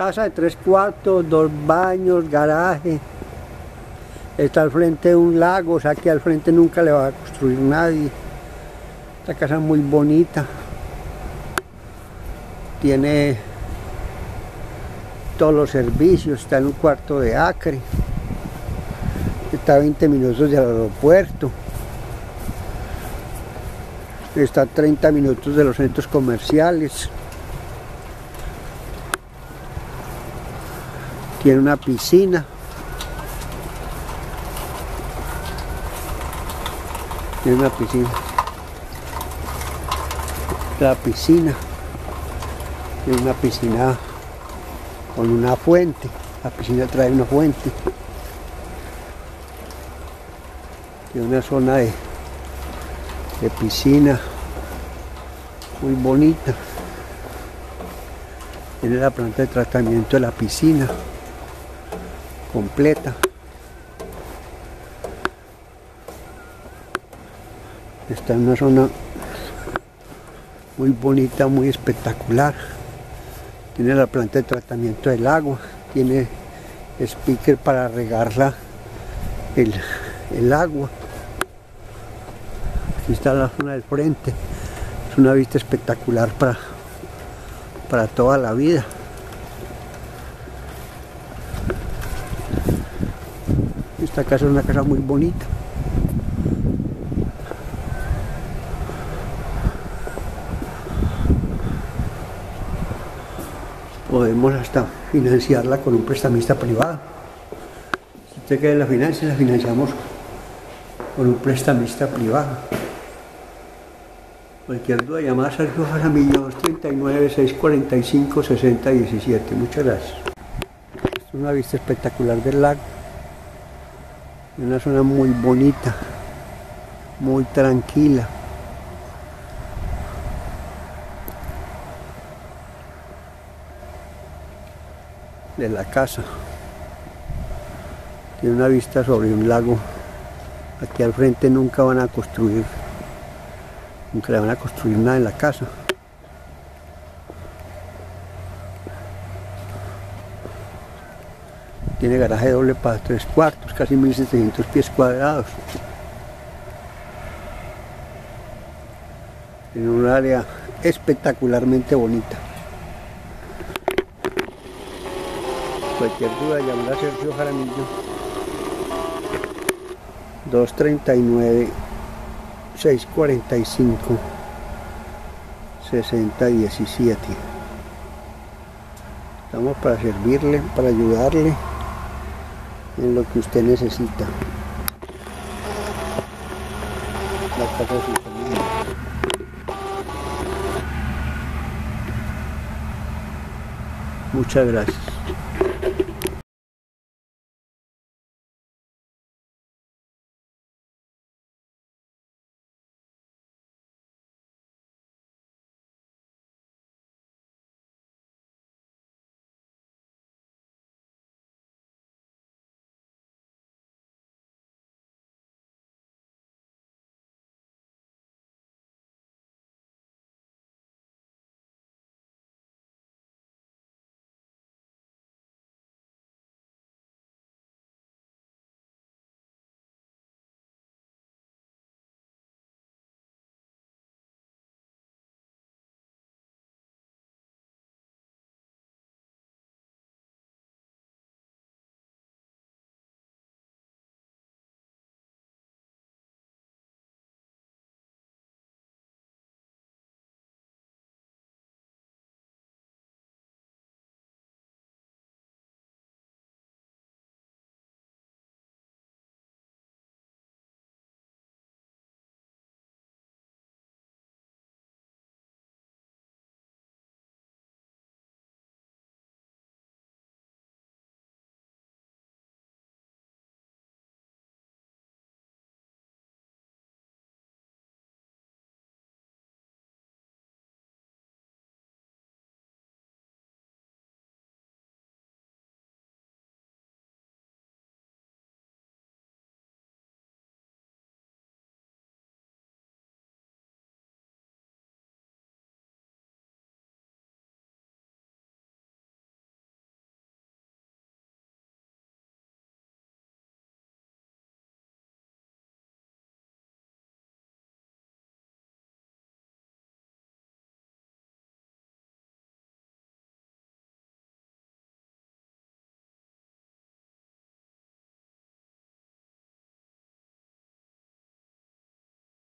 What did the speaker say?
Casa de 3 cuartos, 2 baños, garaje. Está al frente de un lago, o sea que al frente nunca le va a construir nadie. Esta casa es muy bonita. Tiene todos los servicios, está en un cuarto de acre. Está a 20 minutos del aeropuerto. Está a 30 minutos de los centros comerciales. Tiene una piscina. Tiene una piscina. La piscina. Tiene una piscina con una fuente. La piscina trae una fuente. Tiene una zona de piscina muy bonita. Tiene la planta de tratamiento de la piscina completa. Está en una zona muy bonita, muy espectacular. Tiene la planta de tratamiento del agua, tiene speaker para regarla el agua. Aquí está la zona del frente. Es una vista espectacular para toda la vida. Esta casa es una casa muy bonita. Podemos hasta financiarla con un prestamista privado. Si usted quiere la financia, la financiamos con un prestamista privado. Cualquier duda, llamada a Sergio Jaramillo 239-645-6017. Muchas gracias. Esta es una vista espectacular del lago. Una zona muy bonita, muy tranquila. De la casa. Tiene una vista sobre un lago. Aquí al frente nunca van a construir, nunca le van a construir nada en la casa. Tiene garaje doble para 3 cuartos, casi 1700 pies cuadrados. En un área espectacularmente bonita. Cualquier duda, llamar a Sergio Jaramillo 239-645-6017. Estamos para servirle, para ayudarle en lo que usted necesita. La casa de su familia. Muchas gracias.